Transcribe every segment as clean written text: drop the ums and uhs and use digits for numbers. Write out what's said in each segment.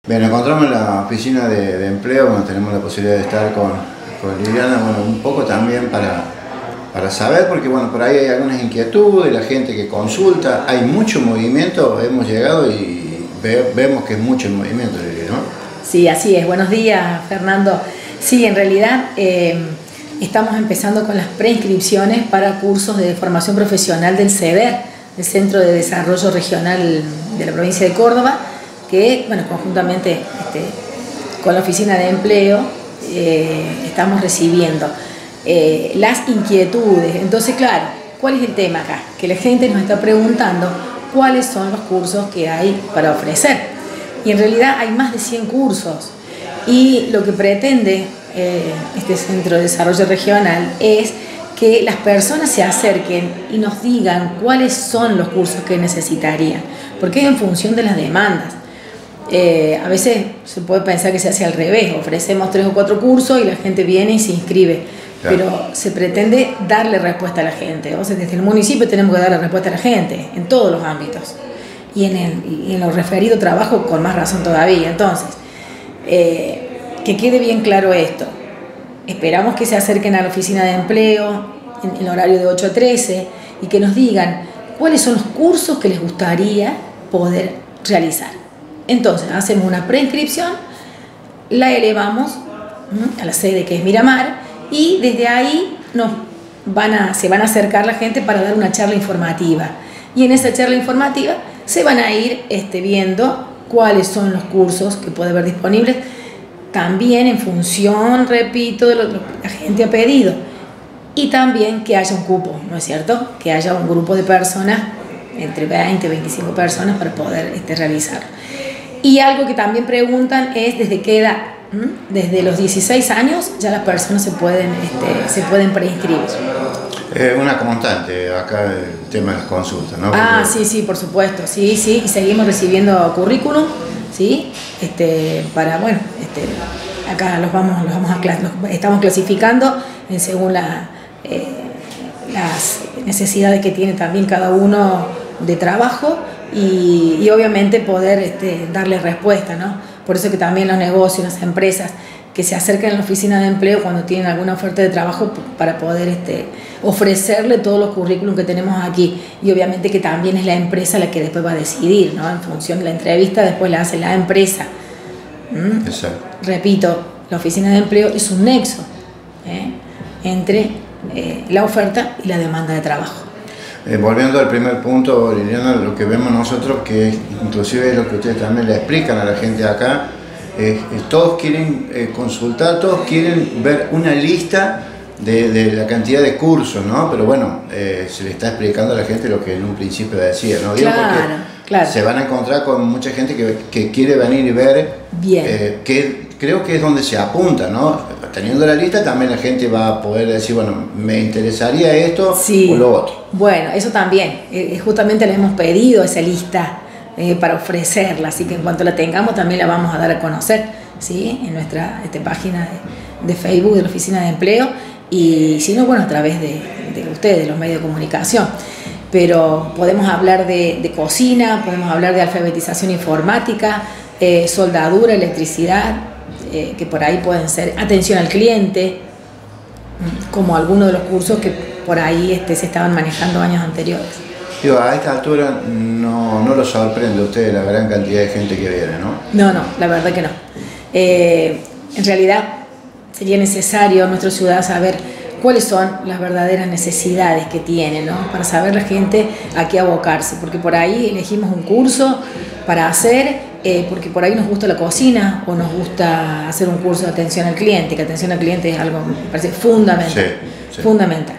Bien, nos encontramos en la oficina de empleo, donde tenemos la posibilidad de estar con Liliana, bueno, un poco también para saber, porque bueno, por ahí hay algunas inquietudes, la gente que consulta, hay mucho movimiento, hemos llegado y vemos que es mucho el movimiento, ¿no? Sí, así es. Buenos días, Fernando. Sí, en realidad estamos empezando con las preinscripciones para cursos de formación profesional del CEDER, el Centro de Desarrollo Regional de la provincia de Córdoba, que, bueno, conjuntamente con la Oficina de Empleo estamos recibiendo las inquietudes. Entonces, claro, ¿cuál es el tema acá? Que la gente nos está preguntando cuáles son los cursos que hay para ofrecer. Y en realidad hay más de 100 cursos. Y lo que pretende este Centro de Desarrollo Regional es que las personas se acerquen y nos digan cuáles son los cursos que necesitarían, porque es en función de las demandas. A veces se puede pensar que se hace al revés, ofrecemos 3 o 4 cursos y la gente viene y se inscribe, claro. Pero se pretende darle respuesta a la gente. O sea, desde el municipio tenemos que darle respuesta a la gente en todos los ámbitos y en lo referido a trabajo con más razón todavía. Entonces, que quede bien claro esto. Esperamos que se acerquen a la oficina de empleo en el horario de 8 a 13 y que nos digan cuáles son los cursos que les gustaría poder realizar. Entonces hacemos una preinscripción, la elevamos a la sede que es Miramar y desde ahí se van a acercar la gente para dar una charla informativa. Y en esa charla informativa se van a ir viendo cuáles son los cursos que puede haber disponibles, también en función, repito, de lo que la gente ha pedido. Y también que haya un cupo, ¿no es cierto? Que haya un grupo de personas, entre 20 y 25 personas, para poder realizarlo. Y algo que también preguntan es desde qué edad. Desde los 16 años ya las personas se pueden preinscribir. Una constante acá el tema de las consultas, ¿no? Sí, por supuesto, sí, y seguimos recibiendo currículum, ¿sí? Acá estamos clasificando según las necesidades que tiene también cada uno de trabajo y obviamente poder darle respuesta, ¿no? Por eso que también los negocios, las empresas que se acercan a la oficina de empleo cuando tienen alguna oferta de trabajo para poder ofrecerle todos los currículum que tenemos aquí, y obviamente que también es la empresa la que después va a decidir, ¿no? En función de la entrevista después la hace la empresa. Exacto. Repito, la oficina de empleo es un nexo entre la oferta y la demanda de trabajo. Volviendo al primer punto, Liliana, lo que vemos nosotros, que inclusive es lo que ustedes también le explican a la gente acá, todos quieren consultar, todos quieren ver una lista de la cantidad de cursos, ¿no? Pero bueno, se le está explicando a la gente lo que en un principio decía, ¿no? Digo, claro. Se van a encontrar con mucha gente que quiere venir y ver, que creo que es donde se apunta, ¿no? Teniendo la lista también la gente va a poder decir, bueno, me interesaría esto o lo otro. Bueno, eso también, justamente le hemos pedido esa lista para ofrecerla, así que en cuanto la tengamos también la vamos a dar a conocer, ¿sí? En nuestra página de Facebook de la Oficina de Empleo, y si no, bueno, a través de ustedes, de los medios de comunicación. Pero podemos hablar de cocina, podemos hablar de alfabetización informática, soldadura, electricidad, que por ahí pueden ser atención al cliente, como algunos de los cursos que por ahí se estaban manejando años anteriores. Digo, a esta altura no lo sorprende a ustedes la gran cantidad de gente que viene, ¿no? No, la verdad que no. En realidad sería necesario en nuestra ciudad saber cuáles son las verdaderas necesidades que tiene, ¿no? Para saber la gente a qué abocarse, porque por ahí elegimos un curso para hacer, porque por ahí nos gusta la cocina o nos gusta hacer un curso de atención al cliente, que atención al cliente es algo, me parece, fundamental. Sí. Fundamental.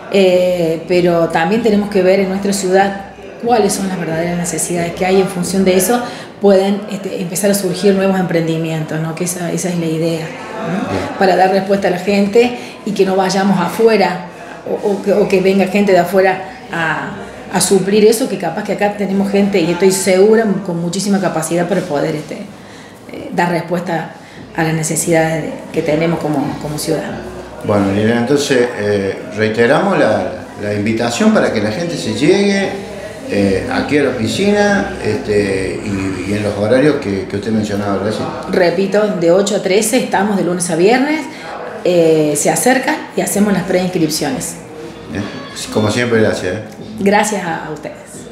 Pero también tenemos que ver en nuestra ciudad cuáles son las verdaderas necesidades que hay. En función de eso pueden empezar a surgir nuevos emprendimientos, ¿no? Que esa es la idea, ¿no? Para dar respuesta a la gente y que no vayamos afuera o que venga gente de afuera a suplir eso, que capaz que acá tenemos gente, y estoy segura, con muchísima capacidad para poder dar respuesta a las necesidades que tenemos como ciudad. Bueno, Liliana, entonces reiteramos la invitación para que la gente se llegue, aquí a la oficina y en los horarios que usted mencionaba recién. Repito, de 8 a 13 estamos de lunes a viernes, se acercan y hacemos las preinscripciones. Como siempre, gracias. Gracias a ustedes.